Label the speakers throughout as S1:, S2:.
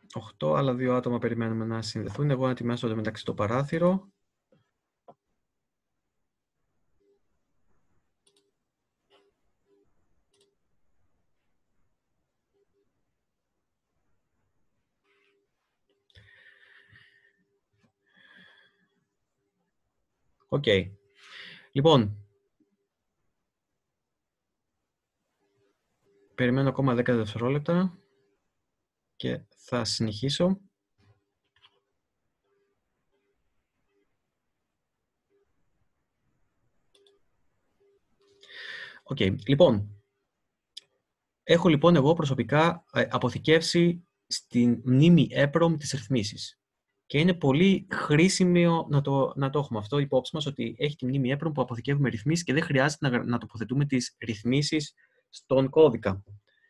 S1: 8, άλλα 2 άτομα περιμένουμε να συνδεθούν. Εγώ να ετοιμάσω μεταξύ το παράθυρο. Οκ. Λοιπόν, περιμένω ακόμα 10 δευτερόλεπτα και θα συνεχίσω. Οκ. Λοιπόν, έχω λοιπόν εγώ προσωπικά αποθηκεύσει στην μνήμη EPROM τις ρυθμίσεις. Και είναι πολύ χρήσιμο να το έχουμε αυτό υπόψη μας, ότι έχει τη μνήμη EPROM που αποθηκεύουμε ρυθμίσεις και δεν χρειάζεται να τοποθετούμε τις ρυθμίσεις στον κώδικα.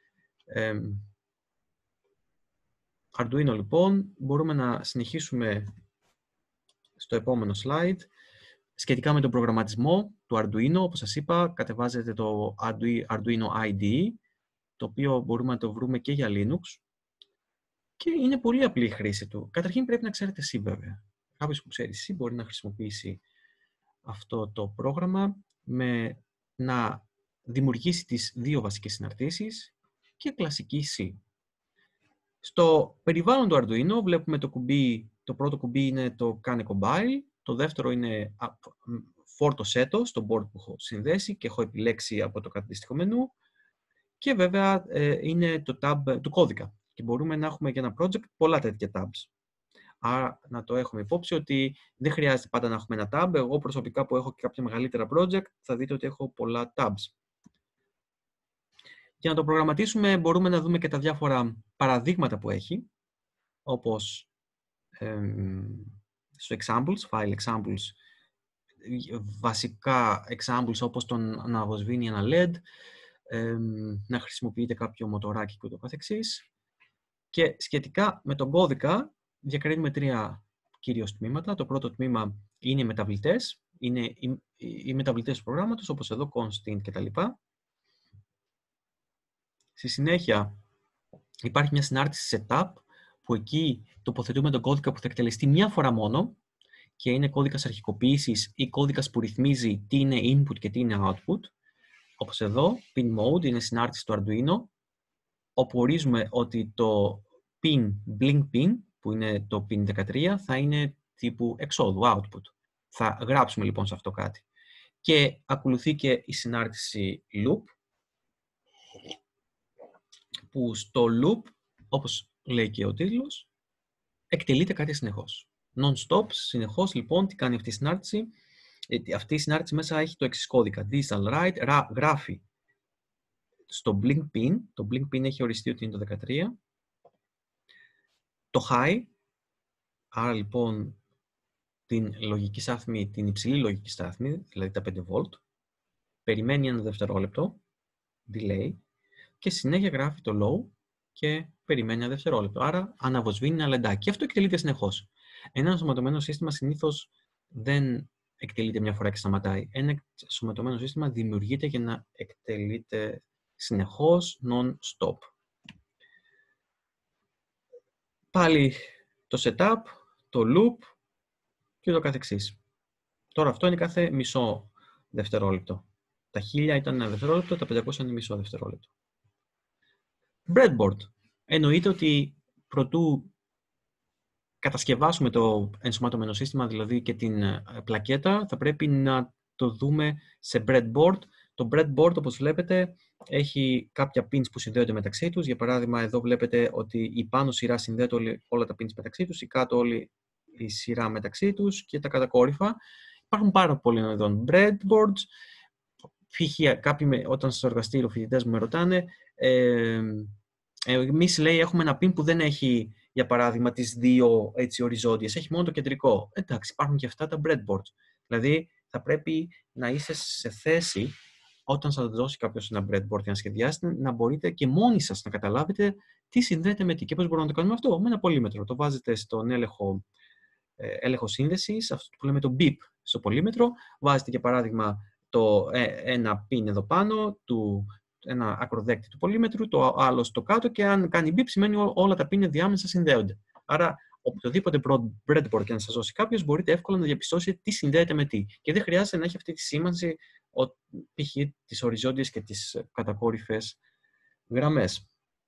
S1: Arduino λοιπόν, μπορούμε να συνεχίσουμε στο επόμενο slide. Σχετικά με τον προγραμματισμό του Arduino, όπως σας είπα, κατεβάζετε το Arduino IDE, το οποίο μπορούμε να το βρούμε και για Linux. Και είναι πολύ απλή η χρήση του. Καταρχήν πρέπει να ξέρετε C βέβαια. Κάποιος που ξέρει C μπορεί να χρησιμοποιήσει αυτό το πρόγραμμα με να δημιουργήσει τις δύο βασικές συναρτήσεις και κλασική C. Στο περιβάλλον του Arduino βλέπουμε το πρώτο κουμπί είναι το Kane Compile, το δεύτερο είναι φόρτωσέ το στο board που έχω συνδέσει και έχω επιλέξει από το αντίστοιχο μενού και βέβαια είναι το tab του κώδικα και μπορούμε να έχουμε για ένα project πολλά τέτοια tabs. Άρα να το έχουμε υπόψη ότι δεν χρειάζεται πάντα να έχουμε ένα tab. Εγώ προσωπικά που έχω και κάποια μεγαλύτερα project θα δείτε ότι έχω πολλά tabs. Για να το προγραμματίσουμε μπορούμε να δούμε και τα διάφορα παραδείγματα που έχει, όπως στο examples, file examples, βασικά examples όπως το να αποσβήνει ένα LED, να χρησιμοποιείτε κάποιο μοτοράκι και ούτω καθεξής. Και σχετικά με τον κώδικα διακρίνουμε τρία κυρίως τμήματα. Το πρώτο τμήμα είναι οι μεταβλητές. Είναι οι μεταβλητές του προγράμματος, όπως εδώ, constant κτλ. Στη συνέχεια υπάρχει μια συνάρτηση setup, που εκεί τοποθετούμε τον κώδικα που θα εκτελεστεί μία φορά μόνο και είναι κώδικας αρχικοποίησης ή κώδικας που ρυθμίζει τι είναι input και τι είναι output. Όπως εδώ, pin mode είναι συνάρτηση του Arduino, όπου ορίζουμε ότι το pin blink pin, που είναι το pin 13, θα είναι τύπου εξόδου, output. Θα γράψουμε λοιπόν σε αυτό κάτι. Και ακολουθεί και η συνάρτηση loop, που στο loop, όπως λέει και ο τίτλος, εκτελείται κάτι συνεχώς. Non-stop, συνεχώς λοιπόν, τι κάνει αυτή η συνάρτηση. Αυτή η συνάρτηση μέσα έχει το εξής κώδικα. Digital write, γράφει στο blink pin. Το blink pin έχει οριστεί ότι είναι το 13. Το high, άρα λοιπόν την λογική στάθμη, την υψηλή λογική στάθμη, δηλαδή τα 5 V, περιμένει ένα δευτερόλεπτο, delay, και συνέχεια γράφει το low και περιμένει ένα δευτερόλεπτο. Άρα αναβοσβήνει ένα λεντάκι. Και αυτό εκτελείται συνεχώς. Ένα ενσωματωμένο σύστημα συνήθως δεν εκτελείται μια φορά και σταματάει. Ένα ενσωματωμένο σύστημα δημιουργείται για να εκτελείται συνεχώς, non-stop. Πάλι το setup, το loop και το καθεξής. Τώρα αυτό είναι κάθε μισό δευτερόλεπτο. Τα 1000 ήταν ένα δευτερόλεπτο, τα 500 είναι μισό δευτερόλεπτο. Breadboard. Εννοείται ότι προτού κατασκευάσουμε το ενσωματωμένο σύστημα, δηλαδή και την πλακέτα, θα πρέπει να το δούμε σε breadboard. Το breadboard, όπως βλέπετε, έχει κάποια pins που συνδέονται μεταξύ τους. Για παράδειγμα, εδώ βλέπετε ότι η πάνω σειρά συνδέεται όλα τα pins μεταξύ τους, η κάτω όλη η σειρά μεταξύ τους και τα κατακόρυφα. Υπάρχουν πάρα πολλοί ειδών breadboards. Κάποιοι, όταν στο εργαστήριο φοιτητές μου με ρωτάνε, εμείς λέει έχουμε ένα pin που δεν έχει, για παράδειγμα, τις δύο έτσι οριζόντιες, έχει μόνο το κεντρικό. Εντάξει, υπάρχουν και αυτά τα breadboards. Δηλαδή, θα πρέπει να είστε σε θέση, όταν σας δώσει κάποιος ένα breadboard για να σχεδιάσετε, να μπορείτε και μόνοι σας να καταλάβετε τι συνδέεται με τι και πώς μπορούμε να το κάνουμε αυτό. Με ένα πολύμετρο. Το βάζετε στον έλεγχο σύνδεσης, αυτό που λέμε το beep στο πολύμετρο. Βάζετε, για παράδειγμα, ένα pin εδώ πάνω του ένα ακροδέκτη του πολύμετρου, το άλλο στο κάτω και αν κάνει beep σημαίνει όλα τα πιν διάμεσα συνδέονται. Άρα, οποιοδήποτε breadboard και να σας δώσει κάποιος, μπορείτε εύκολα να διαπιστώσετε τι συνδέεται με τι. Και δεν χρειάζεται να έχει αυτή τη σήμανση, π.χ. τις οριζόντιες και τις κατακόρυφες γραμμές.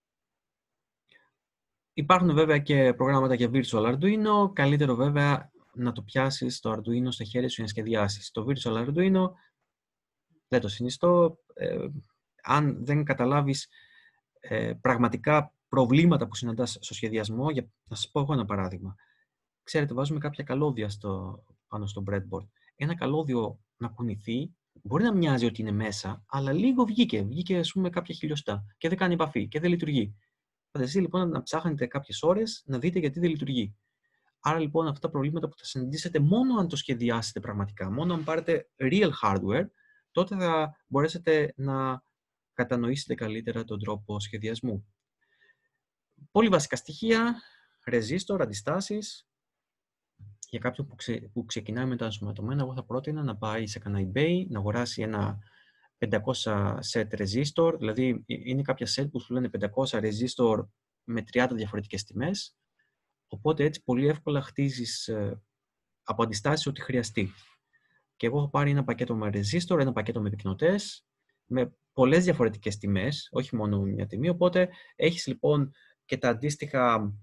S1: Υπάρχουν βέβαια και προγράμματα για Virtual Arduino. Καλύτερο βέβαια να το πιάσεις το Arduino στα χέρια σου για να σχεδιάσεις. Το Virtual Arduino δεν το συνιστώ. Αν δεν καταλάβεις πραγματικά προβλήματα που συναντάς στο σχεδιασμό, για να σας πω εγώ ένα παράδειγμα. Ξέρετε, βάζουμε κάποια καλώδια πάνω στο breadboard. Ένα καλώδιο να κουνηθεί, μπορεί να μοιάζει ότι είναι μέσα, αλλά λίγο βγήκε ας πούμε κάποια χιλιοστά και δεν κάνει επαφή και δεν λειτουργεί. Φανταστείτε λοιπόν να ψάχνετε κάποιες ώρες να δείτε γιατί δεν λειτουργεί. Άρα λοιπόν αυτά τα προβλήματα που θα συναντήσετε μόνο αν το σχεδιάσετε πραγματικά, μόνο αν πάρετε real hardware, τότε θα μπορέσετε να κατανοήσετε καλύτερα τον τρόπο σχεδιασμού. Πολύ βασικά στοιχεία, resistor, αντιστάσεις. Για κάποιον που ξεκινάει με τα ενσωματωμένα, εγώ θα πρότεινα να πάει σε κανένα eBay, να αγοράσει ένα 500 set resistor, δηλαδή είναι κάποια set που σου λένε 500 resistor με 30 διαφορετικές τιμές, οπότε έτσι πολύ εύκολα χτίζεις από αντιστάσεις ό,τι χρειαστεί. Και εγώ έχω πάρει ένα πακέτο με resistor, ένα πακέτο με πυκνοτές, με πολλές διαφορετικές τιμές, όχι μόνο μια τιμή, οπότε έχεις λοιπόν και τα αντίστοιχα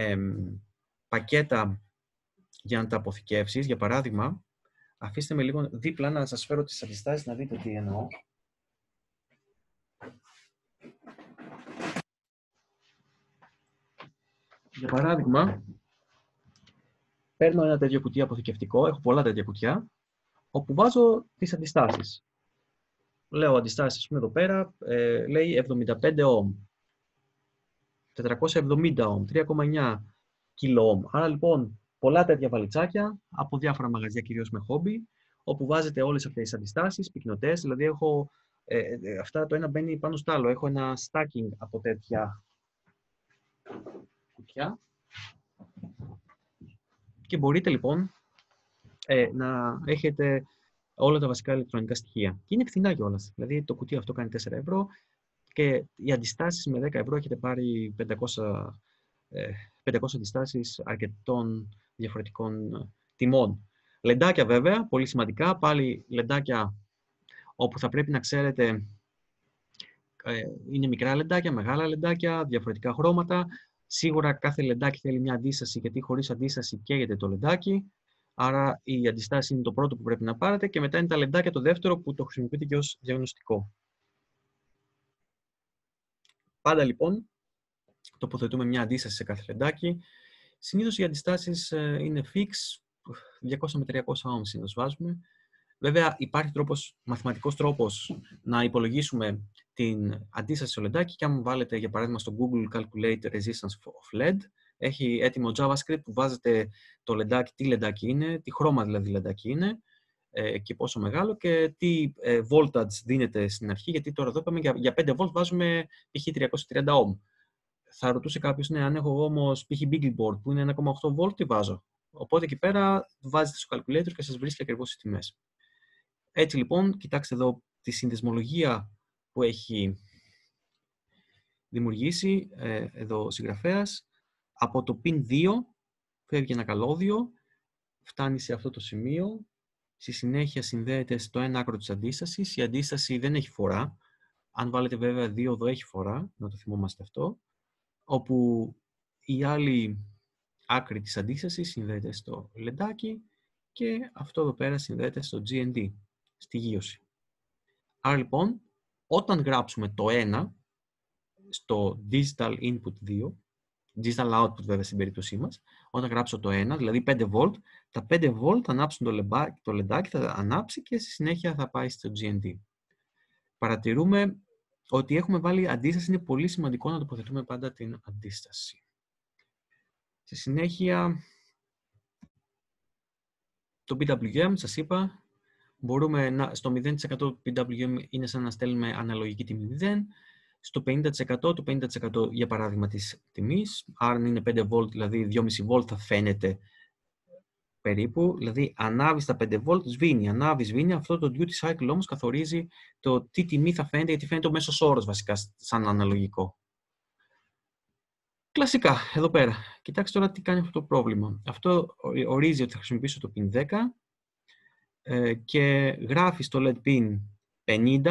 S1: πακέτα για να τα αποθηκεύσεις. Για παράδειγμα, αφήστε με λίγο δίπλα να σας φέρω τις αντιστάσεις να δείτε τι εννοώ. Για παράδειγμα, παίρνω ένα τέτοιο κουτί αποθηκευτικό, έχω πολλά τέτοια κουτιά, όπου βάζω τις αντιστάσεις. Λέω αντιστάσεις, ας πούμε εδώ πέρα, λέει 75 ohm, 470 ohm, 3,9 kilo ohm. Άρα λοιπόν, πολλά τέτοια βαλιτσάκια από διάφορα μαγαζιά, κυρίως με χόμπι, όπου βάζετε όλες αυτές τις αντιστάσεις, πυκνοτές, δηλαδή έχω αυτά το ένα μπαίνει πάνω στο άλλο. Έχω ένα stacking από τέτοια κουτιά και μπορείτε λοιπόν να έχετε όλα τα βασικά ηλεκτρονικά στοιχεία. Και είναι φθηνά κιόλας. Δηλαδή το κουτί αυτό κάνει 4 ευρώ και οι αντιστάσεις με 10 ευρώ έχετε πάρει 500 αντιστάσεις αρκετών διαφορετικών τιμών. Λεντάκια βέβαια, πολύ σημαντικά. Πάλι λεντάκια όπου θα πρέπει να ξέρετε είναι μικρά λεντάκια, μεγάλα λεντάκια, διαφορετικά χρώματα. Σίγουρα κάθε λεντάκι θέλει μια αντίσταση, γιατί χωρίς αντίσταση καίγεται το λεντάκι. Άρα η αντιστάση είναι το πρώτο που πρέπει να πάρετε και μετά είναι τα λεντάκια το δεύτερο που το χρησιμοποιείτε και ως διαγνωστικό. Πάντα λοιπόν τοποθετούμε μια αντίσταση σε κάθε λεντάκι. Συνήθως οι αντιστάσεις είναι fix, 200 με 300 ohms συνήθως βάζουμε. Βέβαια υπάρχει μαθηματικός τρόπος να υπολογίσουμε την αντίσταση στο λεντάκι και αν βάλετε για παράδειγμα στο Google Calculate Resistance of LED, έχει έτοιμο JavaScript που βάζετε το λεντάκι, τι λεντάκι είναι, τι χρώμα δηλαδή λεντάκι είναι και πόσο μεγάλο και τι voltage δίνεται στην αρχή, γιατί τώρα εδώ είπαμε για 5 volt βάζουμε π.χ. 330 ohm. Θα ρωτούσε κάποιος, ναι, αν έχω όμως π.χ. Beagleboard που είναι 1,8 volt, τι βάζω. Οπότε εκεί πέρα βάζετε στο calculator και σας βρίσκει ακριβώς τις τιμές. Έτσι λοιπόν, κοιτάξτε εδώ τη συνδεσμολογία που έχει δημιουργήσει εδώ ο συγγραφέας. Από το pin 2 φεύγει ένα καλώδιο, φτάνει σε αυτό το σημείο, στη συνέχεια συνδέεται στο ένα άκρο της αντίστασης. Η αντίσταση δεν έχει φορά. Αν βάλετε βέβαια 2 εδώ έχει φορά, να το θυμόμαστε αυτό, όπου η άλλη άκρη της αντίστασης συνδέεται στο λεντάκι και αυτό εδώ πέρα συνδέεται στο GND, στη γείωση. Άρα λοιπόν, όταν γράψουμε το 1 στο Digital Input 2, Digital Output βέβαια στην περίπτωσή μας, όταν γράψω το 1, δηλαδή 5 volt, τα 5 volt θα ανάψουν το λεντάκι, θα ανάψει και στη συνέχεια θα πάει στο GND. Παρατηρούμε ότι έχουμε βάλει αντίσταση, είναι πολύ σημαντικό να τοποθετούμε πάντα την αντίσταση. Στη συνέχεια, το PWM, σας είπα, μπορούμε στο 0% PWM είναι σαν να στέλνουμε αναλογική τιμή 0, στο 50% το 50% για παράδειγμα της τιμής, άρα αν είναι 5 volt, δηλαδή 2,5 volt θα φαίνεται περίπου, δηλαδή ανάβει στα 5 volt, σβήνει, ανάβει, σβήνει. Αυτό το duty cycle όμως καθορίζει το τι τιμή θα φαίνεται, γιατί φαίνεται ο μέσος όρος βασικά σαν αναλογικό. Κλασικά, εδώ πέρα. Κοιτάξτε τώρα τι κάνει αυτό το πρόβλημα. Αυτό ορίζει ότι θα χρησιμοποιήσω το pin 10 και γράφει στο LED pin 50.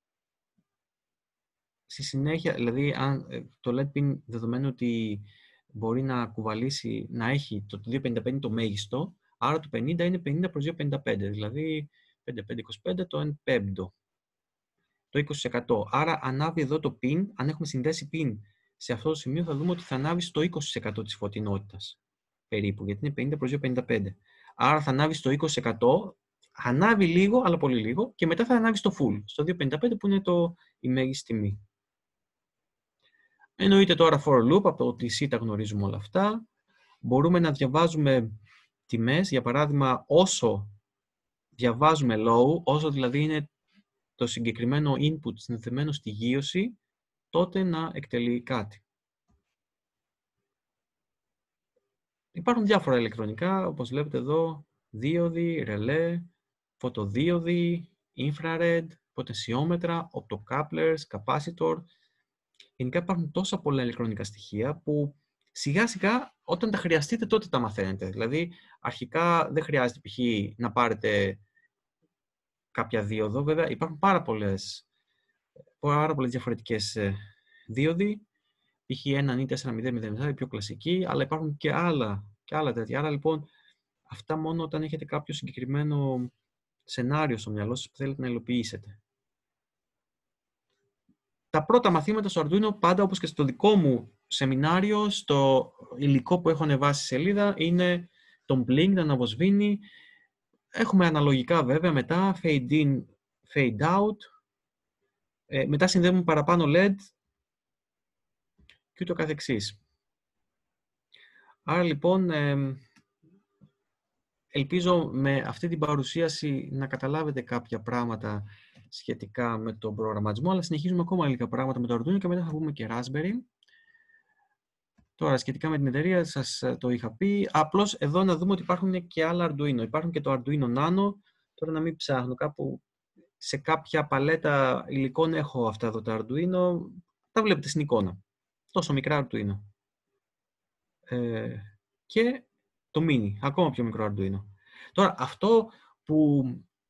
S1: Στη συνέχεια, δηλαδή, αν το LED pin, δεδομένου ότι μπορεί να κουβαλήσει, να έχει το 255 το μέγιστο, άρα το 50 είναι 50 προς 255, δηλαδή 55-25 το 1 πέμπτο, το 20%. Άρα ανάβει εδώ το pin, αν έχουμε συνδέσει pin σε αυτό το σημείο θα δούμε ότι θα ανάβει στο 20% της φωτεινότητας, περίπου, γιατί είναι 50 προς 255. Άρα θα ανάβει στο 20%, ανάβει λίγο, αλλά πολύ λίγο, και μετά θα ανάβει στο full, στο 255 που είναι η μέγιστη τιμή. Εννοείται τώρα for loop, από το OTC τα γνωρίζουμε όλα αυτά. Μπορούμε να διαβάζουμε τιμές, για παράδειγμα, όσο διαβάζουμε low, όσο δηλαδή είναι το συγκεκριμένο input συνδεδεμένο στη γείωση, τότε να εκτελεί κάτι. Υπάρχουν διάφορα ηλεκτρονικά, όπως βλέπετε εδώ, δίωδοι, ρελέ, φωτοδίωδοι, infrared, ποτενσιόμετρα, optocouplers, capacitor. Γενικά υπάρχουν τόσα πολλά ηλεκτρονικά στοιχεία που σιγά σιγά όταν τα χρειαστείτε τότε τα μαθαίνετε. Δηλαδή αρχικά δεν χρειάζεται π.χ. να πάρετε κάποια δίωδο. Βέβαια υπάρχουν πάρα πολλές διαφορετικές δίωδοι. Π.χ. έναν ή 4000, η πιο κλασική, αλλά υπάρχουν και άλλα τέτοια. Άρα λοιπόν αυτά μόνο όταν έχετε κάποιο συγκεκριμένο σενάριο στο μυαλό σας που θέλετε να υλοποιήσετε. Τα πρώτα μαθήματα στο Arduino, πάντα όπως και στο δικό μου σεμινάριο, στο υλικό που έχω ανεβάσει στη σελίδα, είναι τον blink να αναβοσβήνει. Έχουμε αναλογικά βέβαια μετά, fade in, fade out. Μετά συνδέουμε παραπάνω LED και ούτω καθεξής. Άρα λοιπόν, ελπίζω με αυτή την παρουσίαση να καταλάβετε κάποια πράγματα σχετικά με τον προγραμματισμό, αλλά συνεχίζουμε ακόμα λίγα πράγματα με το Arduino και μετά θα πούμε και Raspberry. Τώρα, σχετικά με την εταιρεία, σας το είχα πει. Απλώς εδώ να δούμε ότι υπάρχουν και άλλα Arduino. Υπάρχουν και το Arduino Nano. Τώρα να μην ψάχνω, κάπου σε κάποια παλέτα υλικών έχω αυτά εδώ τα Arduino. Τα βλέπετε στην εικόνα. Τόσο μικρά Arduino. Και το Mini, ακόμα πιο μικρό Arduino. Τώρα, αυτό που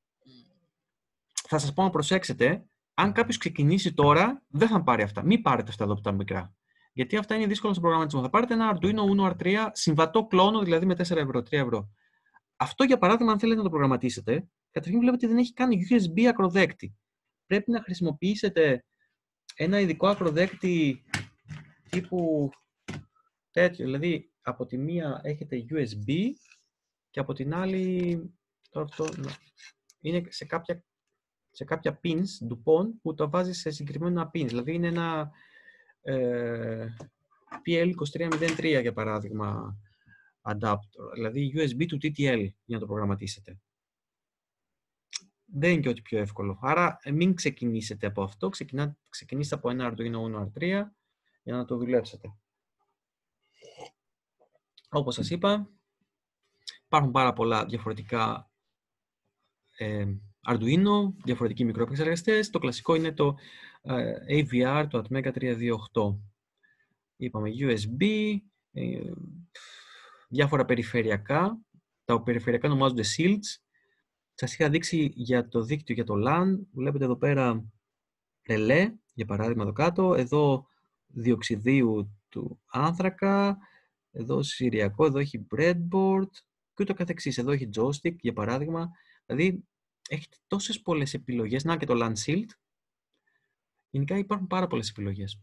S1: θα σας πω να προσέξετε, αν κάποιος ξεκινήσει τώρα, δεν θα πάρει αυτά. Μην πάρετε αυτά εδώ που τα μικρά. Γιατί αυτά είναι δύσκολα στον προγραμματισμό. Θα πάρετε ένα Arduino Uno R3, συμβατό κλόνο, δηλαδή με 4 ευρώ, 3 ευρώ. Αυτό, για παράδειγμα, αν θέλετε να το προγραμματίσετε, καταρχήν βλέπετε ότι δεν έχει καν USB ακροδέκτη. Πρέπει να χρησιμοποιήσετε ένα ειδικό ακροδέκτη τύπου τέτοιο. Δηλαδή, από τη μία έχετε USB και από την άλλη, τώρα αυτό είναι σε κάποια pins DuPont που το βάζει σε συγκεκριμένα pins. Δηλαδή, είναι ένα PL2303 για παράδειγμα adapter, δηλαδή USB του TTL για να το προγραμματίσετε. Δεν είναι και ό,τι πιο εύκολο. Άρα μην ξεκινήσετε από αυτό, ξεκινήστε από ένα Arduino Uno R3 για να το δουλέψετε. Όπως σας είπα, υπάρχουν πάρα πολλά διαφορετικά Arduino, διαφορετικοί μικροεπεξεργαστές. Το κλασικό είναι το AVR, το Atmega 328. Είπαμε USB, διάφορα περιφερειακά. Τα περιφερειακά ονομάζονται shields. Σας είχα δείξει για το δίκτυο για το LAN. Βλέπετε εδώ πέρα ρελέ, για παράδειγμα εδώ κάτω. Εδώ διοξιδίου του άνθρακα. Εδώ συριακό, εδώ έχει breadboard και ούτω καθεξής. Εδώ έχει joystick, για παράδειγμα. Δηλαδή, έχετε τόσες πολλές επιλογές. Να και το LAN shield. Γενικά υπάρχουν πάρα πολλές επιλογές.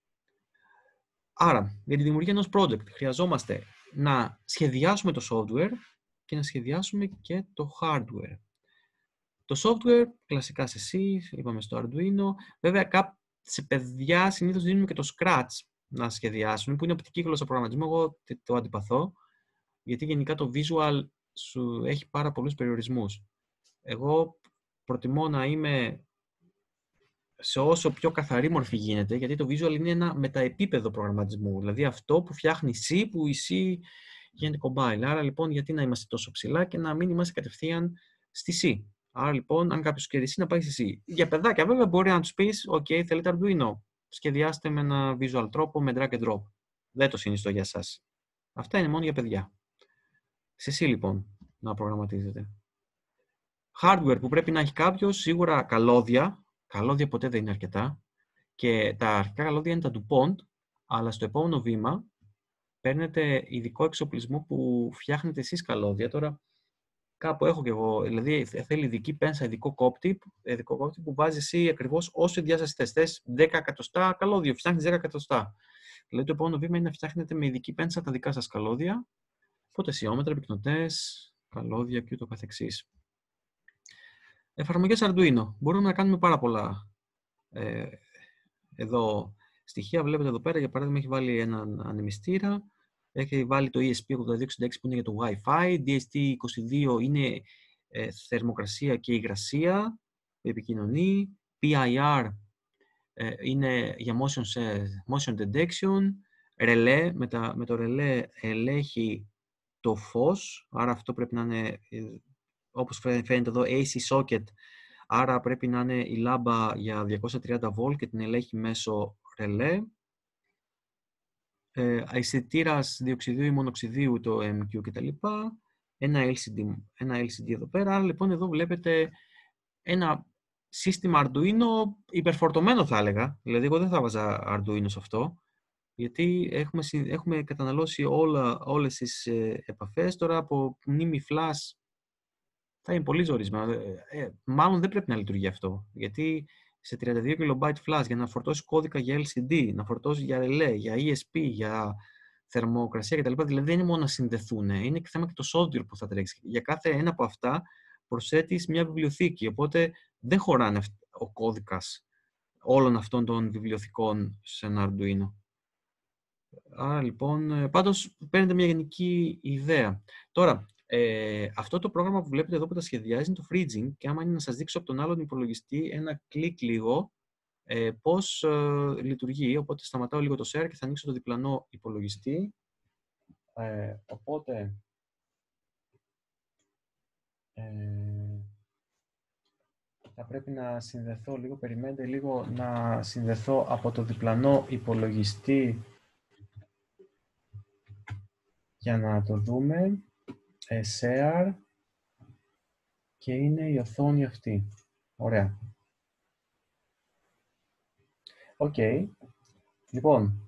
S1: Άρα, για τη δημιουργία ενός project χρειαζόμαστε να σχεδιάσουμε το software και να σχεδιάσουμε και το hardware. Το software, κλασικά σε C, είπαμε στο Arduino. Βέβαια, σε παιδιά συνήθως δίνουμε και το Scratch να σχεδιάσουμε, που είναι οπτική γλώσσα προγραμματισμού. Εγώ το αντιπαθώ, γιατί γενικά το visual σου έχει πάρα πολλούς περιορισμούς. Εγώ προτιμώ να είμαι σε όσο πιο καθαρή μορφή γίνεται, γιατί το visual είναι ένα μεταεπίπεδο προγραμματισμού. Δηλαδή αυτό που φτιάχνει C, που η C γίνεται compile. Άρα λοιπόν, γιατί να είμαστε τόσο ψηλά και να μην είμαστε κατευθείαν στη C. Άρα λοιπόν, αν κάποιος ξέρει C, να πάει στη C. Για παιδάκια, βέβαια, μπορεί να τους πεις: OK, θέλετε Arduino. Σχεδιάστε με ένα visual τρόπο, με drag and drop. Δεν το συνιστώ για εσάς. Αυτά είναι μόνο για παιδιά. Σε C λοιπόν να προγραμματίζετε. Hardware που πρέπει να έχει κάποιος, σίγουρα καλώδια. Καλώδια ποτέ δεν είναι αρκετά. Και τα αρχικά καλώδια είναι τα DuPont, αλλά στο επόμενο βήμα παίρνετε ειδικό εξοπλισμό που φτιάχνετε εσείς καλώδια. Τώρα κάπου έχω κι εγώ, δηλαδή θέλει ειδική πένσα, ειδικό κόπτη που βάζει εσύ ακριβώς όσο διάσταση θες. 10 εκατοστά καλώδιο, φτιάχνεις 10 εκατοστά. Δηλαδή το επόμενο βήμα είναι να φτιάχνετε με ειδική πένσα τα δικά σας καλώδια, φωτεσιόμετρα, πυκνοτές, καλώδια και ούτω καθεξής. Εφαρμογές Arduino. Μπορούμε να κάνουμε πάρα πολλά εδώ στοιχεία. Βλέπετε εδώ πέρα, για παράδειγμα, έχει βάλει έναν ανεμιστήρα. Έχει βάλει το ESP8266 που είναι για το Wi-Fi. DST22 είναι θερμοκρασία και υγρασία που επικοινωνεί. PIR είναι για motion detection. Relay, με το relay ελέγχει το φως. Άρα αυτό πρέπει να είναι, όπως φαίνεται εδώ, AC socket. Άρα πρέπει να είναι η λάμπα για 230V και την ελέγχει μέσω ρελέ. Αισθητήρας διοξιδίου ή μονοξιδίου, το MQ κτλ. Ένα LCD εδώ πέρα. Άρα λοιπόν εδώ βλέπετε ένα σύστημα Arduino υπερφορτωμένο, θα έλεγα. Δηλαδή εγώ δεν θα βάζα Arduino σε αυτό, γιατί έχουμε καταναλώσει όλες τις επαφές. Τώρα από μνήμη flash θα είναι πολύ ζορισμένο. Μάλλον δεν πρέπει να λειτουργεί αυτό. Γιατί σε 32 KB flash για να φορτώσει κώδικα για LCD, να φορτώσει για relay, για ESP, για θερμοκρασία κτλ. Δηλαδή δεν είναι μόνο να συνδεθούν. Είναι και θέμα και το software που θα τρέξει. Για κάθε ένα από αυτά προσθέτεις μια βιβλιοθήκη. Οπότε δεν χωράνε ο κώδικας όλων αυτών των βιβλιοθηκών σε ένα Arduino. Άρα λοιπόν, πάντως παίρνετε μια γενική ιδέα. Τώρα, αυτό το πρόγραμμα που βλέπετε εδώ που τα σχεδιάζει είναι το Freezing, και άμα είναι να σας δείξω από τον άλλον υπολογιστή ένα κλικ λίγο πώς λειτουργεί. Οπότε σταματάω λίγο το share και θα ανοίξω το διπλανό υπολογιστή. Οπότε θα πρέπει να συνδεθώ λίγο, περιμένετε λίγο να συνδεθώ από το διπλανό υπολογιστή για να το δούμε. Share και είναι η οθόνη αυτή. Ωραία. Οκ. Λοιπόν,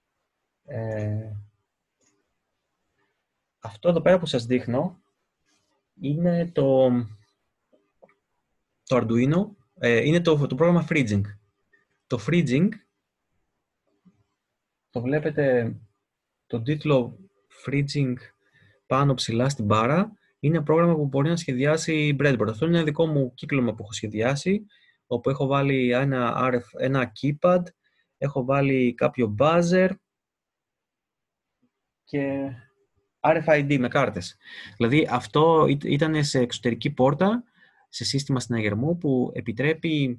S1: αυτό εδώ πέρα που σας δείχνω είναι το Arduino, είναι το πρόγραμμα Freezing. Το Freezing, το βλέπετε τον τίτλο Freezing πάνω ψηλά στην μπάρα, είναι ένα πρόγραμμα που μπορεί να σχεδιάσει breadboard. Αυτό είναι ένα δικό μου κύκλωμα που έχω σχεδιάσει, όπου έχω βάλει ένα keypad, έχω βάλει κάποιο buzzer και RFID με κάρτες. Δηλαδή αυτό ήταν σε εξωτερική πόρτα, σε σύστημα συναγερμού που επιτρέπει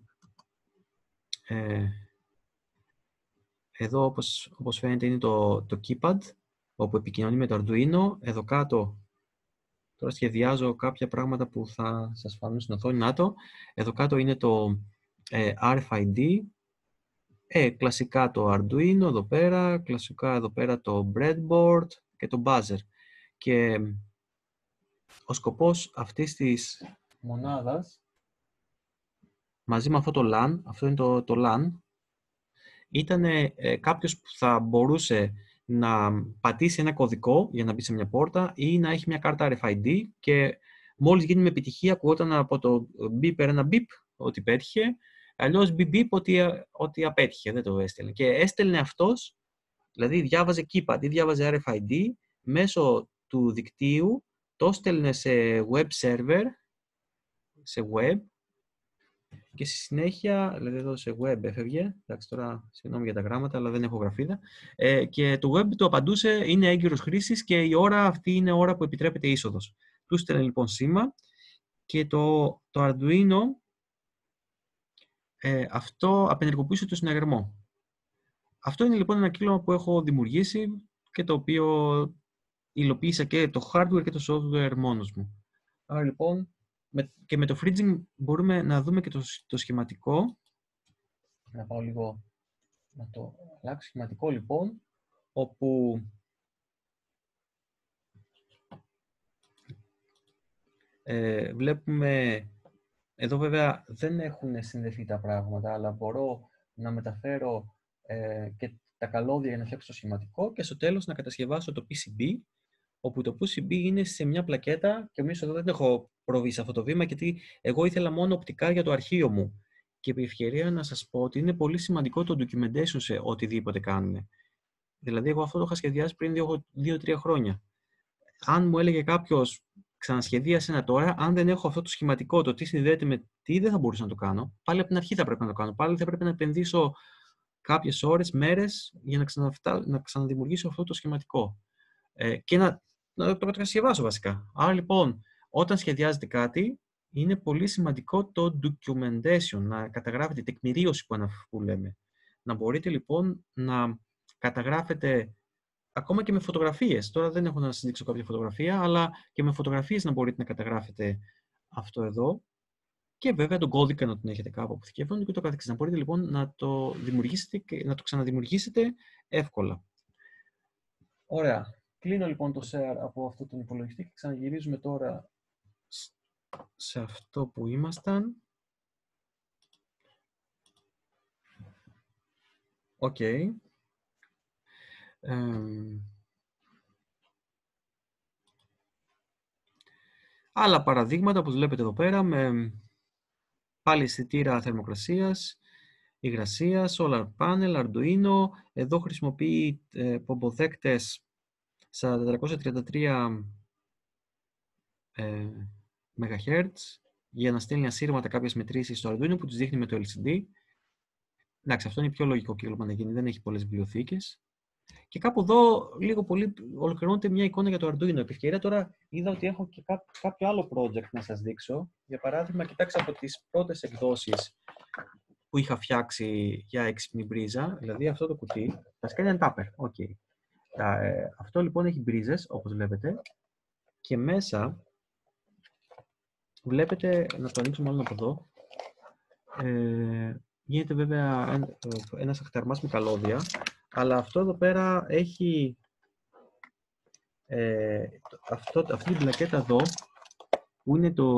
S1: εδώ όπως φαίνεται είναι το keypad όπου επικοινωνεί με το Arduino. Εδώ κάτω τώρα σχεδιάζω κάποια πράγματα που θα σας φανούν στην οθόνη. Εδώ κάτω είναι το RFID, κλασικά το Arduino εδώ πέρα, κλασικά εδώ πέρα το breadboard και το buzzer. Και ο σκοπός αυτής της μονάδας μαζί με αυτό το LAN, αυτό είναι το LAN, ήταν κάποιος που θα μπορούσε να πατήσει ένα κωδικό για να μπει σε μια πόρτα ή να έχει μια κάρτα RFID και μόλις γίνει με επιτυχία ακουγόταν από το beeper ένα beep ότι πέτυχε, αλλιώς beep beep ότι απέτυχε, δεν το έστελνε. Και έστελνε αυτός, δηλαδή διάβαζε keypad ή διάβαζε RFID μέσω του δικτύου, το έστελνε σε web server, σε web, και στη συνέχεια, δηλαδή εδώ σε web έφευγε, εντάξει τώρα συγγνώμη για τα γράμματα, αλλά δεν έχω γραφίδα, και το web το απαντούσε είναι έγκυρος χρήσης και η ώρα αυτή είναι ώρα που επιτρέπεται είσοδος. Του στέλνε λοιπόν σήμα και το Arduino αυτό απενεργοποιούσε το συναγερμό. Αυτό είναι λοιπόν ένα κύκλωμα που έχω δημιουργήσει και το οποίο υλοποίησα και το hardware και το software μόνος μου. Άρα λοιπόν, και με το Phrygian μπορούμε να δούμε και το σχηματικό. Να πάω λίγο να το αλλάξω σχηματικό λοιπόν, όπου βλέπουμε, εδώ βέβαια δεν έχουν συνδεθεί τα πράγματα, αλλά μπορώ να μεταφέρω και τα καλώδια για να φτιάξω το σχηματικό και στο τέλος να κατασκευάσω το PCB, όπου το PCB είναι σε μια πλακέτα και εμείς εδώ δεν έχω προβεί σε αυτό το βήμα, γιατί εγώ ήθελα μόνο οπτικά για το αρχείο μου. Και επί ευκαιρία να σας πω ότι είναι πολύ σημαντικό το documentation σε οτιδήποτε κάνουμε. Δηλαδή, εγώ αυτό το είχα σχεδιάσει πριν 2-3 χρόνια. Αν μου έλεγε κάποιος, ξανασχεδίασε ένα τώρα, αν δεν έχω αυτό το σχηματικό, το τι συνδέεται με τι, δεν θα μπορούσα να το κάνω. Πάλι από την αρχή θα πρέπει να το κάνω. Πάλι θα πρέπει να επενδύσω κάποιες ώρες, μέρες για να ξαναδημιουργήσω αυτό το σχηματικό. Και να το κατασκευάσω βασικά. Άρα λοιπόν, όταν σχεδιάζετε κάτι, είναι πολύ σημαντικό το documentation, να καταγράφετε τεκμηρίωση που λέμε. Να μπορείτε λοιπόν να καταγράφετε ακόμα και με φωτογραφίες. Τώρα δεν έχω να σας δείξω κάποια φωτογραφία, αλλά και με φωτογραφίες να μπορείτε να καταγράφετε αυτό εδώ. Και βέβαια τον κώδικα να τον έχετε κάπου αποθηκευμένο και το καθεξής. Να μπορείτε λοιπόν να το δημιουργήσετε και να το ξαναδημιουργήσετε εύκολα. Ωραία. Κλείνω λοιπόν το share από αυτό τον υπολογιστή και ξαναγυρίζουμε τώρα σε αυτό που ήμασταν. Οκ. Άλλα παραδείγματα που βλέπετε εδώ πέρα με πάλι αισθητήρα θερμοκρασίας, υγρασίας, solar panel, Arduino. Εδώ χρησιμοποιεί πομποδέκτες 433 MHz για να στέλνει ασύρματα κάποιες μετρήσεις στο Arduino που τους δείχνει με το LCD. Εντάξει, αυτό είναι πιο λογικό κύκλωμα να γίνει, δεν έχει πολλές βιβλιοθήκες. Και κάπου εδώ λίγο πολύ ολοκληρώνεται μια εικόνα για το Arduino. Επί ευκαιρία τώρα είδα ότι έχω και κάποιο άλλο project να σας δείξω. Για παράδειγμα, κοιτάξτε από τις πρώτες εκδόσεις που είχα φτιάξει για έξυπνη μπρίζα, δηλαδή αυτό το κουτί, βασικά είναι ένα tupper. Okay. Αυτό λοιπόν έχει μπρίζες, όπως βλέπετε, και μέσα βλέπετε, να το ανοίξουμε μάλλον από εδώ, γίνεται βέβαια ένας αχταρμάς με καλώδια, αλλά αυτό εδώ πέρα έχει αυτή την πλακέτα εδώ, που είναι το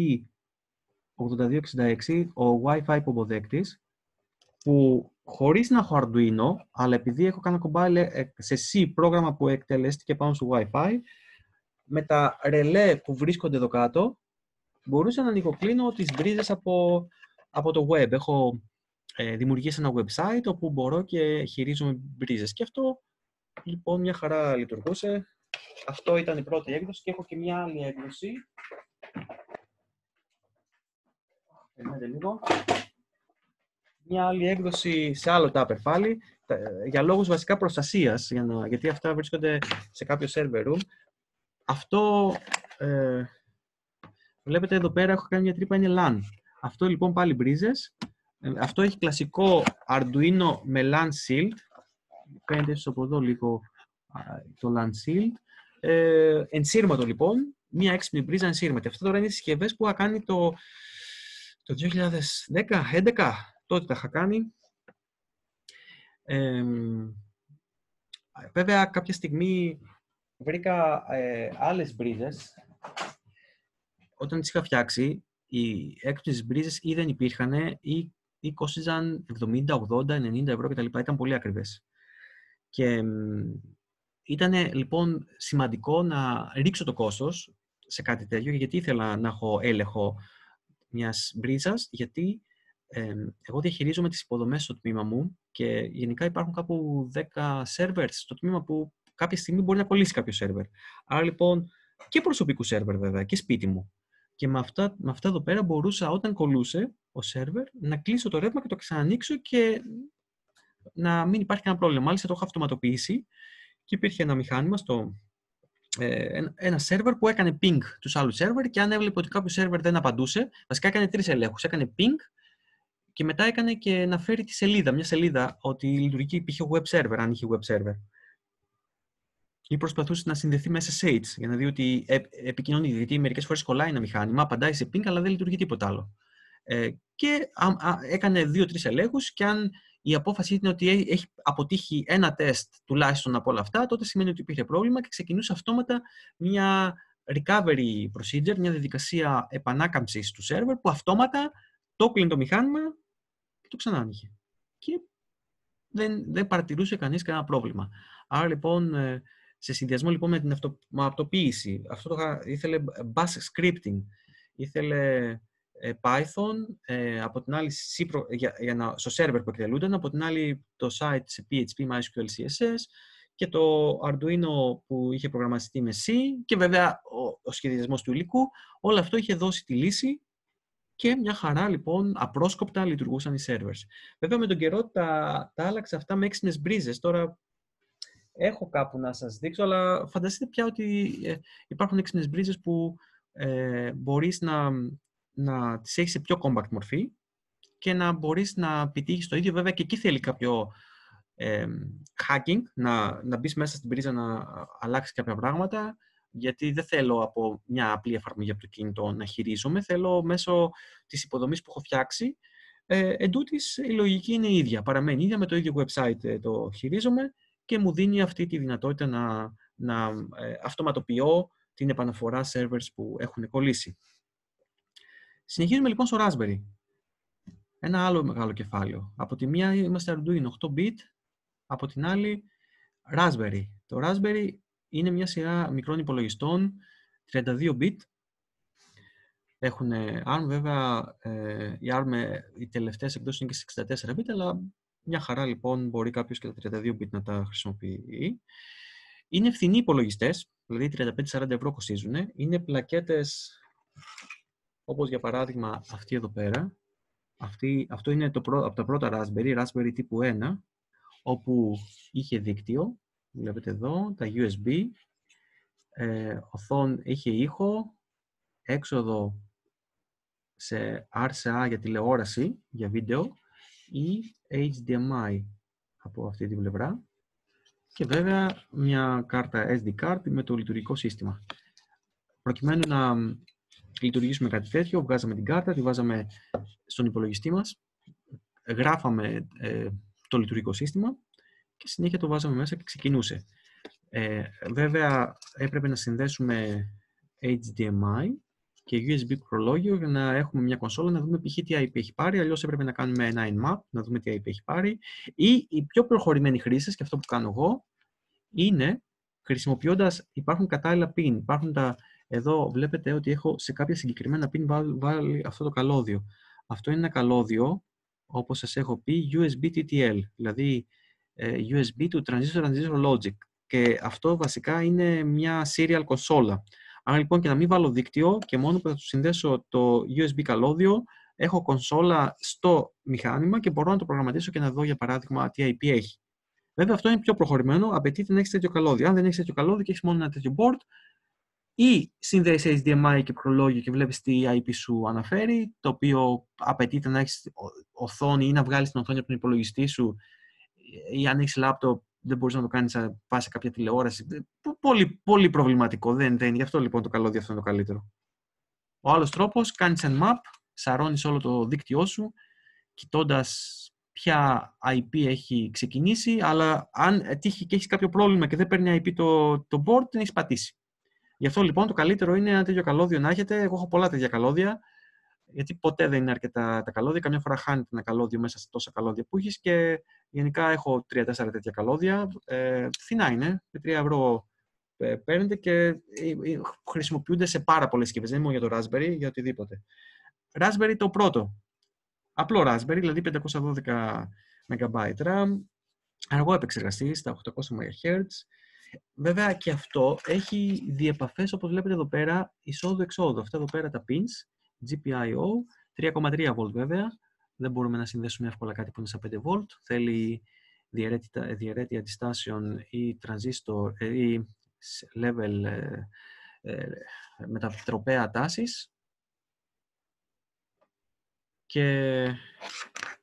S1: ESP8266, ο Wi-Fi υποδέκτης, που χωρίς να έχω Arduino, αλλά επειδή έχω κάνει κομπάλι σε C πρόγραμμα που εκτελέστηκε πάνω στο Wi-Fi, με τα ρελέ που βρίσκονται εδώ κάτω, μπορούσα να ανοιγοκλίνω τις μπρίζες από το web. Έχω δημιουργήσει ένα website όπου μπορώ και χειρίζομαι μπρίζες. Και αυτό λοιπόν μια χαρά λειτουργούσε. Αυτό ήταν η πρώτη έκδοση και έχω και μια άλλη έκδοση. Περιμένετε λίγο. Μια άλλη έκδοση σε άλλο tupper πάλι, για λόγους βασικά προστασίας, γιατί αυτά βρίσκονται σε κάποιο server room. Αυτό, βλέπετε εδώ πέρα, έχω κάνει μια τρύπα, είναι LAN. Αυτό λοιπόν πάλι μπρίζες. Αυτό έχει κλασικό Arduino με LAN Shield. Φαίνεται από εδώ λίγο το LAN Shield. Ενσύρματο λοιπόν, μια έξυπνη μπρίζα ενσύρματη. Αυτά τώρα είναι οι συσκευές που είχα κάνει το 2010-2011. Τότε τα είχα κάνει. Βέβαια, κάποια στιγμή βρήκα άλλες μπρίζες. Όταν τις είχα φτιάξει, οι έξυπνες μπρίζες ή δεν υπήρχαν ή κόστιζαν 70, 80, 90 ευρώ κτλ. Ήταν πολύ ακριβές. Και ήταν λοιπόν σημαντικό να ρίξω το κόστος σε κάτι τέτοιο, γιατί ήθελα να έχω έλεγχο μιας μπρίζας, γιατί εγώ διαχειρίζομαι τις υποδομές στο τμήμα μου και γενικά υπάρχουν κάπου 10 servers στο τμήμα που κάποια στιγμή μπορεί να κολλήσει κάποιο server. Άρα λοιπόν και προσωπικού server βέβαια και σπίτι μου. Και με αυτά εδώ πέρα μπορούσα όταν κολλούσε ο server να κλείσω το ρεύμα και το ξανανοίξω και να μην υπάρχει κανένα πρόβλημα. Μάλιστα το έχω αυτοματοποιήσει και υπήρχε ένα μηχάνημα ένα server που έκανε ping τους άλλους server και αν έβλεπε ότι κάποιο server δεν απαντούσε, βασικά έκανε 3 ελέγχους. Έκανε ping και μετά έκανε και να φέρει τη σελίδα, μια σελίδα ότι λειτουργεί, υπήρχε web server, αν είχε web server. ή προσπαθούσε να συνδεθεί με SSH για να δει ότι επικοινωνεί. Γιατί μερικές φορές κολλάει ένα μηχάνημα, απαντάει σε ping, αλλά δεν λειτουργεί τίποτα άλλο. Και έκανε 2-3 ελέγχους, και αν η απόφαση ήταν ότι έχει αποτύχει ένα τεστ τουλάχιστον από όλα αυτά, τότε σημαίνει ότι υπήρχε πρόβλημα και ξεκινούσε αυτόματα μια recovery procedure, μια διαδικασία επανάκαμψης του σερβερ, που αυτόματα το κλείνει το μηχάνημα και το ξανά άνοιγε. Και δεν παρατηρούσε κανείς κανένα πρόβλημα. Άρα λοιπόν, σε συνδυασμό λοιπόν με την αυτοματοποίηση, αυτό ήθελε bash scripting, ήθελε Python, από την άλλη στο server που εκτελούνταν, από την άλλη το site σε PHP, MySQL, CSS, και το Arduino που είχε προγραμματιστεί με C, και βέβαια ο σχεδιασμός του υλικού. Όλο αυτό είχε δώσει τη λύση και μια χαρά λοιπόν απρόσκοπτα λειτουργούσαν οι servers. Βέβαια με τον καιρό τα άλλαξα αυτά με έξυπνες μπρίζες. Τώρα έχω κάπου να σας δείξω, αλλά φανταστείτε πια ότι υπάρχουν έξυπνες μπρίζες που μπορείς να τις έχεις σε πιο compact μορφή και να μπορείς να επιτύχεις το ίδιο. Βέβαια και εκεί θέλει κάποιο hacking, να μπεις μέσα στην πρίζα, να αλλάξεις κάποια πράγματα, γιατί δεν θέλω από μια απλή εφαρμογή από το κινητό να χειρίζομαι, θέλω μέσω της υποδομής που έχω φτιάξει. Εν τούτης, η λογική είναι η ίδια, παραμένει ίδια, με το ίδιο website το χειρίζομαι και μου δίνει αυτή τη δυνατότητα να αυτοματοποιώ την επαναφορά servers που έχουν κολλήσει. Συνεχίζουμε λοιπόν στο Raspberry. Ένα άλλο μεγάλο κεφάλαιο. Από τη μία είμαστε Arduino 8-bit, από την άλλη Raspberry. Το Raspberry είναι μια σειρά μικρών υπολογιστών 32-bit. Έχουν ARM, βέβαια, οι τελευταίες εκδόσεις είναι και σε 64-bit, αλλά μια χαρά λοιπόν μπορεί κάποιος και τα 32-bit να τα χρησιμοποιεί. Είναι φθηνοί υπολογιστές, δηλαδή 35-40 ευρώ κοστίζουν. Είναι πλακέτες όπως για παράδειγμα αυτή εδώ πέρα. Αυτό είναι από τα πρώτα Raspberry τύπου 1, όπου είχε δίκτυο, βλέπετε εδώ, τα USB, οθόνη, είχε ήχο, έξοδο σε RCA για τηλεόραση, για βίντεο, ή HDMI από αυτή την πλευρά, και βέβαια μια κάρτα SD card με το λειτουργικό σύστημα. Προκειμένου να λειτουργήσουμε κάτι τέτοιο, βγάζαμε την κάρτα, τη βάζαμε στον υπολογιστή μας, γράφαμε το λειτουργικό σύστημα και συνέχεια το βάζαμε μέσα και ξεκινούσε. Βέβαια έπρεπε να συνδέσουμε HDMI και USB προλόγιο για να έχουμε μια κονσόλα, να δούμε π.χ. τι IP έχει πάρει, αλλιώς έπρεπε να κάνουμε ένα in-map, να δούμε τι IP έχει πάρει, ή οι πιο προχωρημένοι χρήστες, και αυτό που κάνω εγώ, είναι χρησιμοποιώντας, υπάρχουν κατάλληλα pin, υπάρχουν εδώ βλέπετε ότι έχω σε κάποια συγκεκριμένα pin βάλει αυτό το καλώδιο. Αυτό είναι ένα καλώδιο, όπως σας έχω πει, USB TTL, δηλαδή USB του transistor logic. Και αυτό βασικά είναι μια serial κονσόλα. Άρα λοιπόν, και να μην βάλω δίκτυο και μόνο που θα του συνδέσω το USB καλώδιο, έχω κονσόλα στο μηχάνημα και μπορώ να το προγραμματίσω και να δω για παράδειγμα τι IP έχει. Βέβαια αυτό είναι πιο προχωρημένο, απαιτείται να έχει τέτοιο καλώδιο. Αν δεν έχει τέτοιο καλώδιο και έχει μόνο ένα τέτοιο board, ή συνδέεις HDMI και προλόγιο και βλέπεις τι IP σου αναφέρει, το οποίο απαιτείται να έχεις οθόνη ή να βγάλεις την οθόνη από τον υπολογιστή σου, ή αν έχεις laptop δεν μπορείς να το κάνεις, να πας σε κάποια τηλεόραση. Πολύ, πολύ προβληματικό. Δεν. Γι' αυτό λοιπόν το καλώδιο αυτό είναι το καλύτερο. Ο άλλος τρόπος, κάνεις ένα map, σαρώνεις όλο το δίκτυό σου, κοιτώντας ποια IP έχει ξεκινήσει, αλλά αν τύχει και έχεις κάποιο πρόβλημα και δεν παίρνει IP το board, την έχεις πατήσει. Γι' αυτό λοιπόν το καλύτερο είναι ένα τέτοιο καλώδιο να έχετε. Εγώ έχω πολλά τέτοια καλώδια, γιατί ποτέ δεν είναι αρκετά τα καλώδια. Καμιά φορά χάνεται ένα καλώδιο μέσα σε τόσα καλώδια που έχεις, και γενικά έχω 3-4 τέτοια καλώδια. Φθηνά είναι, με 3 ευρώ παίρνετε και χρησιμοποιούνται σε πάρα πολλές συσκευές. Δεν είναι μόνο για το Raspberry, για οτιδήποτε. Raspberry το πρώτο. Απλό Raspberry, δηλαδή 512 MB RAM, αργό επεξεργαστή στα 800 MHz. Βέβαια και αυτό έχει διεπαφές, όπως βλέπετε εδώ πέρα, εισόδου-εξόδου. Αυτά εδώ πέρα τα pins, GPIO, 3,3 V βέβαια. Δεν μπορούμε να συνδέσουμε εύκολα κάτι που είναι στα 5 V. Θέλει διαιρέτη αντιστάσεων ή transistor ή level μετατροπέα τάσης. Και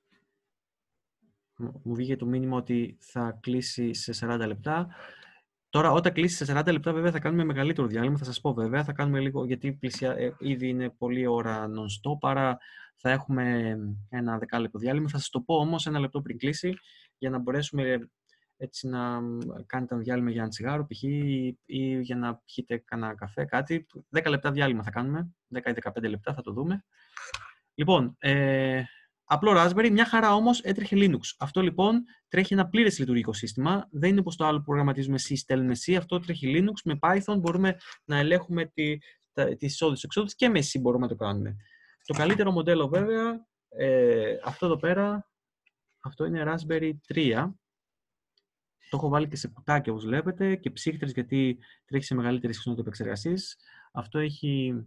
S1: μου βγήκε το μήνυμα ότι θα κλείσει σε 40 λεπτά. Τώρα, όταν κλείσει σε 40 λεπτά, βέβαια θα κάνουμε μεγαλύτερο διάλειμμα. Θα σας πω βέβαια, θα κάνουμε λίγο, γιατί ήδη είναι πολλή ώρα non-stop, άρα θα έχουμε ένα 10 λεπτό διάλειμμα. Θα σας το πω όμως 1 λεπτό πριν κλείσει, για να μπορέσουμε έτσι να κάνετε ένα διάλειμμα για ένα τσιγάρο, π.χ. ή για να πιείτε κανένα καφέ, κάτι. 10 λεπτά διάλειμμα θα κάνουμε, 10 ή 15 λεπτά, θα το δούμε. Λοιπόν, απλό Raspberry, μια χαρά όμως έτρεχε Linux. Αυτό λοιπόν τρέχει ένα πλήρες λειτουργικό σύστημα. Δεν είναι όπως το άλλο που προγραμματίζουμε C, στέλνουμε C. Αυτό τρέχει Linux. Με Python μπορούμε να ελέγχουμε τις εισόδους-εξόδους και με C μπορούμε να το κάνουμε. Το καλύτερο μοντέλο βέβαια, αυτό εδώ πέρα, αυτό είναι Raspberry 3. Το έχω βάλει και σε κουτάκι όπως βλέπετε και ψύχτρες γιατί τρέχει σε μεγαλύτερη συχνότητα επεξεργασίας. Αυτό έχει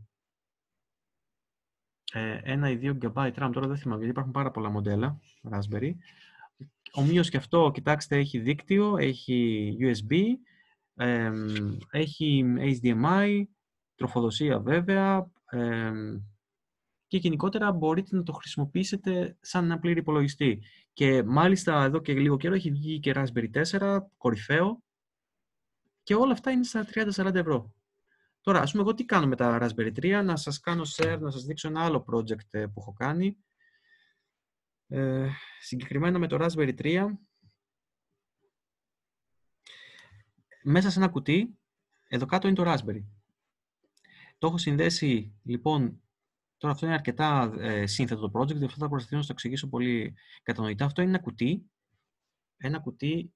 S1: 1 ή 2 GB RAM, τώρα δεν θυμάμαι γιατί υπάρχουν πάρα πολλά μοντέλα Raspberry. Ομοίως και αυτό, κοιτάξτε, έχει δίκτυο, έχει USB, έχει HDMI, τροφοδοσία βέβαια και γενικότερα μπορείτε να το χρησιμοποιήσετε σαν ένα πλήρη υπολογιστή. Και μάλιστα εδώ και λίγο καιρό έχει βγει και Raspberry 4, κορυφαίο, και όλα αυτά είναι στα 30-40 ευρώ. Τώρα, ας πούμε, εγώ τι κάνω με τα Raspberry 3, να σας κάνω share, να σας δείξω ένα άλλο project που έχω κάνει. Συγκεκριμένα με το Raspberry 3, μέσα σε ένα κουτί, εδώ κάτω είναι το Raspberry. Το έχω συνδέσει, λοιπόν, τώρα αυτό είναι αρκετά σύνθετο το project, αυτό θα προσπαθήσω να το εξηγήσω πολύ κατανοητά. Αυτό είναι ένα κουτί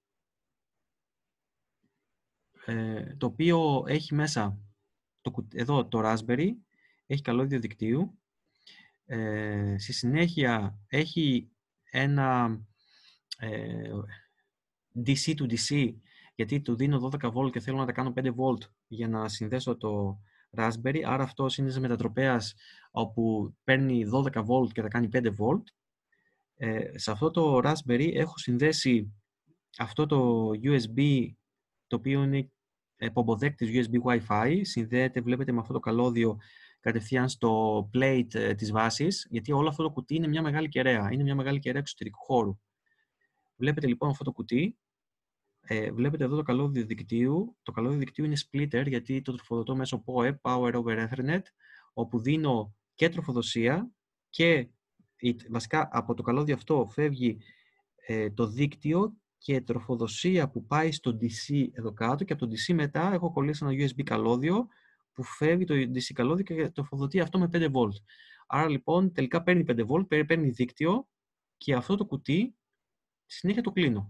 S1: το οποίο έχει μέσα εδώ το Raspberry, έχει καλώδιο δικτύου. Στη συνέχεια έχει ένα DC to DC, γιατί του δίνω 12V και θέλω να τα κάνω 5V για να συνδέσω το Raspberry. Άρα αυτό είναι σε μετατροπέας όπου παίρνει 12V και τα κάνει 5V. Σε αυτό το Raspberry έχω συνδέσει αυτό το USB, το οποίο είναι αποδέκτης USB Wi-Fi. Συνδέεται, βλέπετε, με αυτό το καλώδιο κατευθείαν στο plate της βάσης, γιατί όλο αυτό το κουτί είναι μια μεγάλη κεραία. Είναι μια μεγάλη κεραία εξωτερικού χώρου. Βλέπετε λοιπόν αυτό το κουτί. Βλέπετε εδώ το καλώδιο δικτύου. Το καλώδιο δικτύου είναι splitter, γιατί το τροφοδοτώ μέσω PoE, Power over Ethernet, όπου δίνω και τροφοδοσία και βασικά από το καλώδιο αυτό φεύγει το δίκτυο και τροφοδοσία που πάει στο DC εδώ κάτω, και από το DC μετά έχω κολλήσει ένα USB καλώδιο που φεύγει το DC καλώδιο και τροφοδοτεί αυτό με 5V. Άρα λοιπόν τελικά παίρνει 5V, παίρνει δίκτυο, και αυτό το κουτί συνέχεια το κλείνω.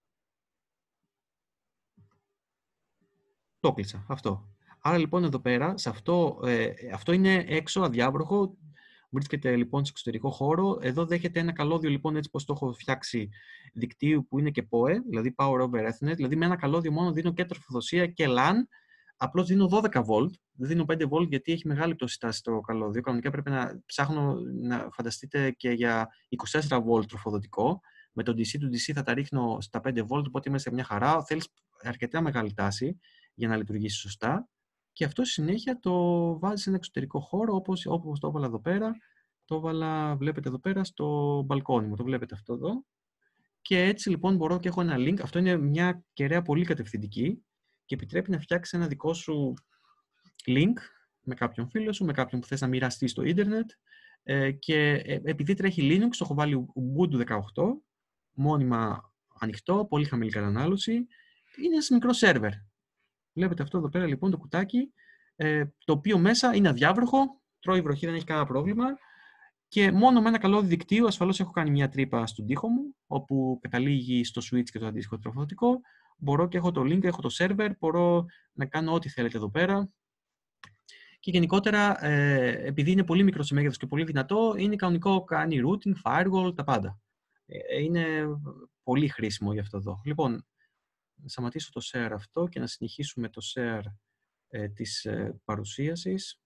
S1: Το κλείσα αυτό. Άρα λοιπόν εδώ πέρα, σε αυτό είναι έξω αδιάβροχο, βρίσκεται λοιπόν σε εξωτερικό χώρο. Εδώ δέχεται ένα καλώδιο λοιπόν έτσι πως το έχω φτιάξει δικτύου που είναι και PoE, δηλαδή Power over Ethernet, δηλαδή με ένα καλώδιο μόνο δίνω και τροφοδοσία και LAN, απλώς δίνω 12V, δεν δίνω 5V γιατί έχει μεγάλη πτώση το καλώδιο. Κανονικά πρέπει να ψάχνω να φανταστείτε και για 24V τροφοδοτικό. Με το DC to DC θα τα ρίχνω στα 5V, οπότε είμαι σε μια χαρά. Θέλεις αρκετά μεγάλη τάση για να λειτουργήσει σωστά. Και αυτό συνέχεια το βάζει σε ένα εξωτερικό χώρο, όπως το έβαλα εδώ πέρα. Το έβαλα, βλέπετε εδώ πέρα, στο μπαλκόνι μου. Το βλέπετε αυτό εδώ. Και έτσι λοιπόν μπορώ και έχω ένα link. Αυτό είναι μια κεραία πολύ κατευθυντική και επιτρέπει να φτιάξει ένα δικό σου link με κάποιον φίλο σου, με κάποιον που θες να μοιραστεί στο ίντερνετ. Και επειδή τρέχει Linux, το έχω βάλει Ubuntu 18, μόνιμα ανοιχτό, πολύ χαμηλή κατανάλωση. Είναι ένα μικρό σερβερ. Βλέπετε αυτό εδώ πέρα λοιπόν το κουτάκι, το οποίο μέσα είναι αδιάβροχο, τρώει βροχή, δεν έχει κανένα πρόβλημα, και μόνο με ένα καλώδιο δικτύου, ασφαλώς έχω κάνει μια τρύπα στον τοίχο μου, όπου καταλήγει στο switch και το αντίστοιχο τροφοδοτικό. Μπορώ και έχω το link, έχω το server, μπορώ να κάνω ό,τι θέλετε εδώ πέρα. Και γενικότερα, επειδή είναι πολύ μικρό σε μέγεθος και πολύ δυνατό, είναι κανονικό, κάνει routing, firewall, τα πάντα. Είναι πολύ χρήσιμο γι' αυτό εδώ. Λοιπόν, να σταματήσω το share αυτό και να συνεχίσουμε το share της παρουσίασης.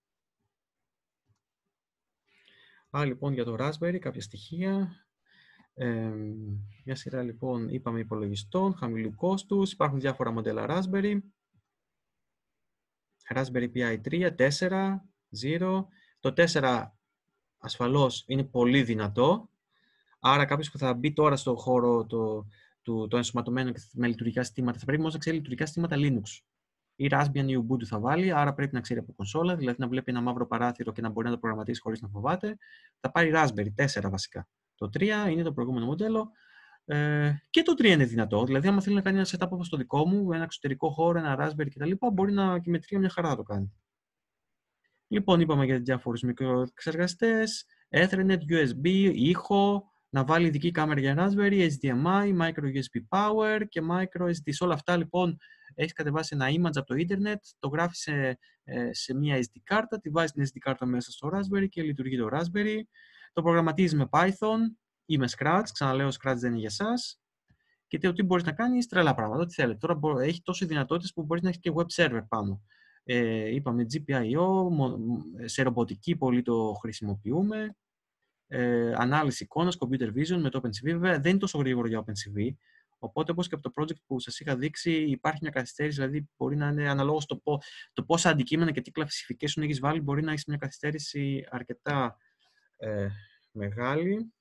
S1: Άρα λοιπόν για το Raspberry κάποια στοιχεία. Μια σειρά λοιπόν είπαμε υπολογιστών, χαμηλού κόστους. Υπάρχουν διάφορα μοντέλα Raspberry. Raspberry Pi 3, 4, 0. Το 4 ασφαλώς είναι πολύ δυνατό. Άρα κάποιος που θα μπει τώρα στο χώρο το ενσωματωμένο με λειτουργικά συστήματα, θα πρέπει όμως να ξέρει λειτουργικά συστήματα Linux. Ή Raspbian ή Ubuntu θα βάλει, άρα πρέπει να ξέρει από κονσόλα, δηλαδή να βλέπει ένα μαύρο παράθυρο και να μπορεί να το προγραμματίσει χωρίς να φοβάται. Θα πάρει Raspberry 4 βασικά. Το 3 είναι το προηγούμενο μοντέλο. Και το 3 είναι δυνατό. Δηλαδή, άμα θέλει να κάνει ένα setup όπως το δικό μου, ένα εξωτερικό χώρο, ένα Raspberry κτλ., μπορεί και με 3 μια χαρά να το κάνει. Λοιπόν, είπαμε για διάφορους μικροεξεργαστές, Ethernet, USB, ήχο, να βάλει ειδική κάμερα για Raspberry, HDMI, micro USB power και micro SD. Σε όλα αυτά, λοιπόν, έχεις κατεβάσει ένα image από το ίντερνετ, το γράφεις σε μια SD κάρτα, τη βάζεις την SD κάρτα μέσα στο Raspberry και λειτουργεί το Raspberry. Το προγραμματίζεις με Python ή με Scratch. Ξαναλέω, Scratch δεν είναι για εσάς. Και τι μπορείς να κάνεις, τρελά πράγματα, ό,τι θέλετε. Τώρα έχει τόσες δυνατότητες που μπορείς να έχεις και web server πάνω. Είπαμε GPIO, σε ρομποτική πολύ το χρησιμοποιούμε. Ανάλυση εικόνας, computer vision με το OpenCV. Βέβαια δεν είναι τόσο γρήγορο για OpenCV. Οπότε, όπως και από το project που σας είχα δείξει, υπάρχει μια καθυστέρηση, δηλαδή μπορεί να είναι αναλόγως το πόσα αντικείμενα και τι classification έχεις βάλει, μπορεί να έχεις μια καθυστέρηση αρκετά μεγάλη.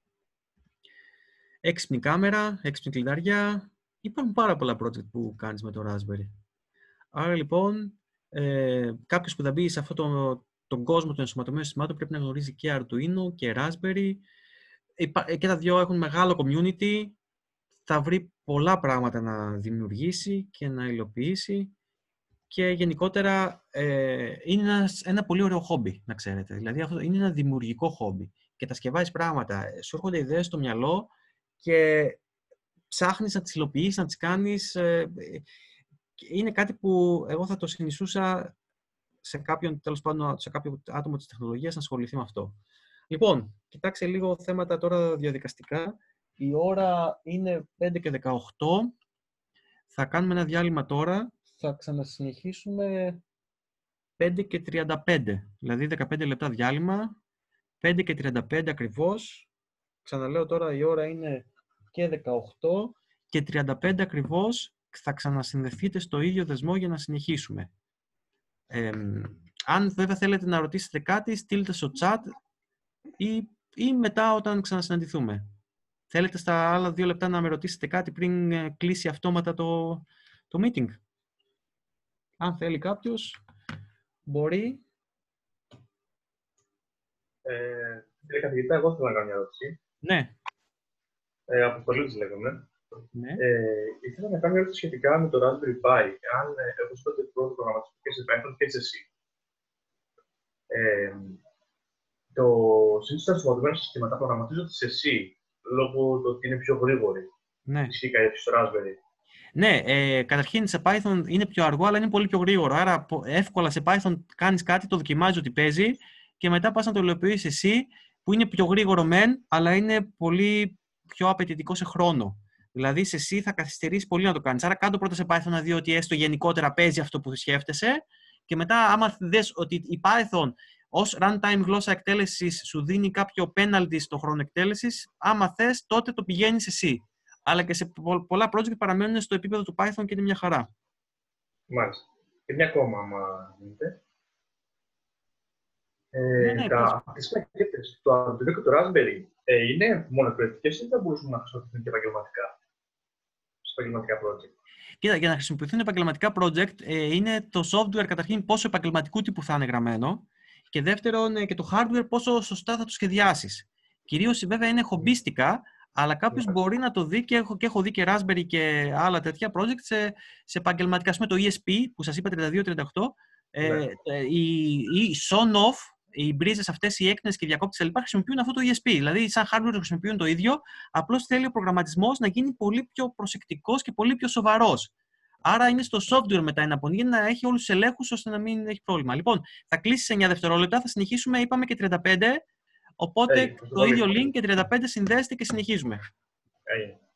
S1: Έξυπνη κάμερα, έξυπνη κλειδαριά. Υπάρχουν πάρα πολλά project που κάνεις με το Raspberry. Άρα λοιπόν, κάποιος που θα μπει σε αυτόν τον κόσμο των ενσωματωμένων συστημάτων πρέπει να γνωρίζει και Arduino και Raspberry. Και τα δύο έχουν μεγάλο community. Θα βρει πολλά πράγματα να δημιουργήσει και να υλοποιήσει. Και γενικότερα είναι ένα πολύ ωραίο χόμπι, να ξέρετε. Δηλαδή αυτό είναι ένα δημιουργικό χόμπι. Και τα σκευάζεις πράγματα. Σου έρχονται ιδέες στο μυαλό και ψάχνεις να τις υλοποιήσεις, να τις κάνεις. Είναι κάτι που εγώ θα το συνιστούσα σε κάποιον, τέλος πάντων, σε κάποιο άτομο της τεχνολογίας να ασχοληθεί με αυτό. Λοιπόν, κοιτάξτε λίγο θέματα τώρα διαδικαστικά. Η ώρα είναι 5 και 18. Θα κάνουμε ένα διάλειμμα τώρα. Θα ξανασυνεχίσουμε 5 και 35. Δηλαδή 15 λεπτά διάλειμμα. 5 και 35 ακριβώς. Ξαναλέω τώρα η ώρα είναι και 18 και 35 ακριβώς. Θα ξανασυνδεθείτε στο ίδιο δεσμό για να συνεχίσουμε. Αν βέβαια θέλετε να ρωτήσετε κάτι, στείλτε στο chat ή μετά όταν ξανασυναντηθούμε. Θέλετε στα άλλα 2 λεπτά να με ρωτήσετε κάτι πριν κλείσει αυτόματα το meeting. Αν θέλει κάποιος, μπορεί.
S2: Κύριε καθηγητά, εγώ θέλω να κάνω μια ερώτηση.
S1: Ναι.
S2: Αποστολής λέγομαι.
S1: Ναι.
S2: Ήθελα να κάνω μια ερώτηση σχετικά με το Raspberry Pi. Αν έχω σπουδάσει πρώτο προγραμματισμό και σε Python και σε C. Το συνήθως τα ενσωματωμένα συστήματα προγραμματίζονται σε C, λόγω του ότι είναι πιο γρήγοροι.
S1: Ναι.
S2: Ισχύει κάτι στο Raspberry.
S1: Ναι, καταρχήν σε Python είναι πιο αργό, αλλά είναι πολύ πιο γρήγορο. Άρα εύκολα σε Python κάνεις κάτι, το δοκιμάζεις ότι παίζει και μετά πας να το υλοποιήσεις εσύ, που είναι πιο γρήγορο μεν, αλλά είναι πολύ πιο απαιτητικό σε χρόνο. Δηλαδή σε C θα καθυστερήσει πολύ να το κάνεις. Άρα κάτω πρώτα σε Python να δει ότι έστω γενικότερα παίζει αυτό που σκέφτεσαι και μετά άμα δεις ότι η Python ως runtime γλώσσα εκτέλεσης σου δίνει κάποιο penalty στο χρόνο εκτέλεσης, άμα θες τότε το πηγαίνεις εσύ. Αλλά και σε πολλά project παραμένουν στο επίπεδο του Python και είναι μια χαρά.
S2: Μάλιστα. Και μια ακόμα, άμα δείτε. Τις πακέτες, το Arduino και το Raspberry είναι μόνο εκπαιδευτικές ή θα μπορούσαν να χρησιμοποιηθούν και επαγγελματικά, σε επαγγελματικά project?
S1: Κοίτα, για να χρησιμοποιηθούν επαγγελματικά project είναι το software καταρχήν πόσο επαγγελματικού τύπου θα είναι γραμμένο και δεύτερον και το hardware πόσο σωστά θα το σχεδιάσεις. Κυρίως βέβαια είναι χομπίστικα, αλλά κάποιος μπορεί να το δει και έχω δει και Raspberry και άλλα τέτοια project σε επαγγελματικά. Ας πούμε το ESP που σας είπα 32-38, η Sonoff, οι μπρίζες αυτές, οι έκνες και οι διακόπτες κλπ. Χρησιμοποιούν αυτό το ESP. Δηλαδή, σαν hardware το χρησιμοποιούν το ίδιο, απλώς θέλει ο προγραμματισμός να γίνει πολύ πιο προσεκτικός και πολύ πιο σοβαρός. Άρα είναι στο software μετά η απονή να έχει όλους τους ελέγχους ώστε να μην έχει πρόβλημα. Λοιπόν, θα κλείσει σε 9 δευτερόλεπτα, θα συνεχίσουμε, είπαμε και 35. Οπότε το ίδιο link και 35 συνδέστε και συνεχίζουμε.